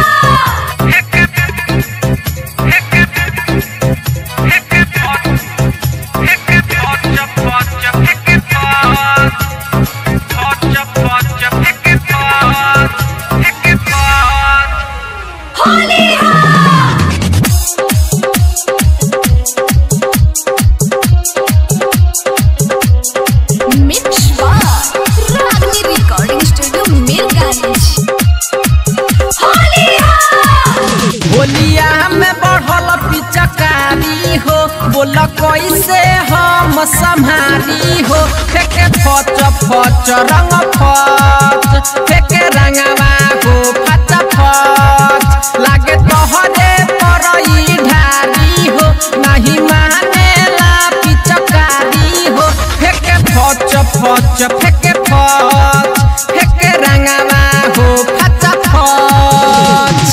बोला कैसे हम संभारी हो फेंके फच फच रंग फच फेंके रंगवा हो फच फच लागे तोहरे परई ढारी हो नहीं मानेला पिचकारी हो फेंके फच फच फेंके फच फेंके रंगवा हो फच फच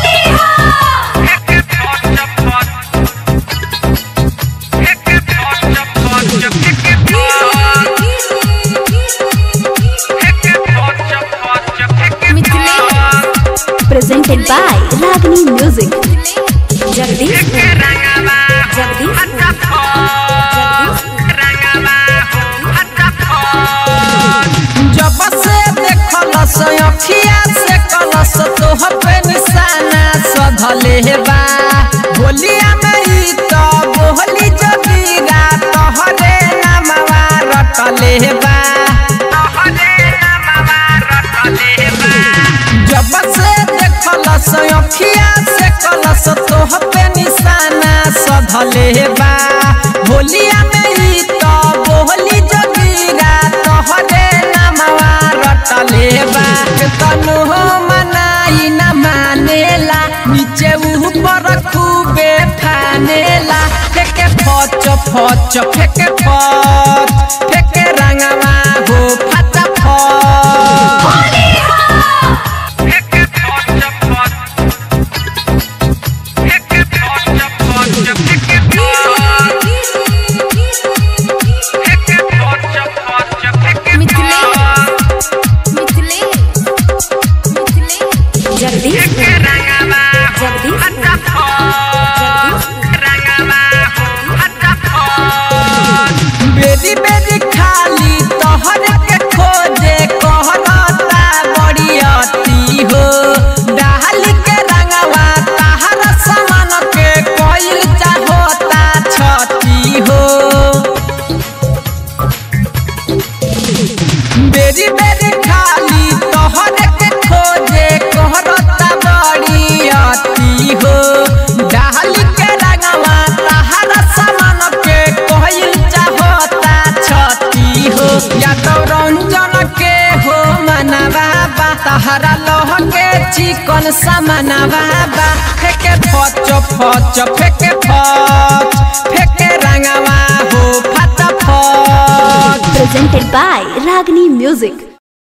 presented by Ragini Music. Jagdish जब से देखलस अखिया से कलस तोहर पे निशाना सधले बा बोलिया में ई तो बोली जबीरा तोहरे नामवा रटले बा जब से देखलस अखिया से कलस तोहर पे निशाना सधले बा बोलिया में ई तो बोली जबीरा तोहरे नामवा रटले बा तनु हो मनाई न मानेला नीचे ऊपर खूबे ठानेला फेंके फच फच फेंके फच फेंके रंगवा हो फच फच बेरी बेरी खाली तोहर के खोजे कहरता बड़ी अति हो डाली के रंगवा तहर समान के कोइल चाहोता छती हो बेरी बेरी खाली तोहर के खोजे कहरता बड़ी अति हो डाली के रंगवा तहर समान के कोइल चाहोता छती हो यादव रंजन के हो मनवा बा तहरा लोह के चिकन समनवा बा फेंके फच फच फेंके फच फेंके रंगवा हो फच फच presented by Ragini Music.